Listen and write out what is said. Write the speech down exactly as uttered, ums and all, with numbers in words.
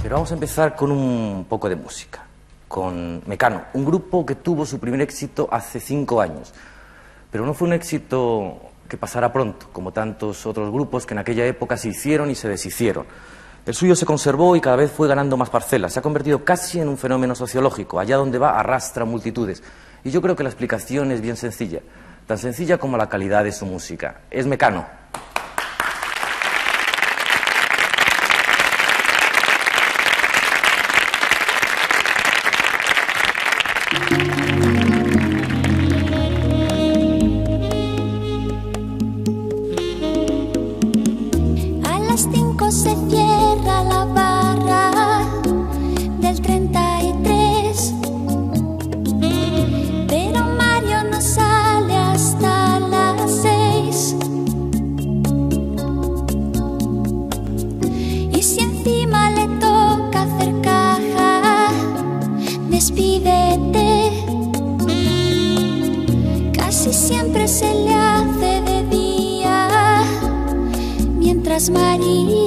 Pero vamos a empezar con un poco de música, con Mecano, un grupo que tuvo su primer éxito hace cinco años, pero no fue un éxito que pasara pronto, como tantos otros grupos que en aquella época se hicieron y se deshicieron. El suyo se conservó y cada vez fue ganando más parcelas, se ha convertido casi en un fenómeno sociológico, allá donde va arrastra multitudes. Y yo creo que la explicación es bien sencilla, tan sencilla como la calidad de su música. Es Mecano. A las cinco se cierra la barra del treinta y tres, pero Mario no sale hasta las seis. Y si encima le toca hacer caja, despídete. Casi siempre se le hace de día, mientras María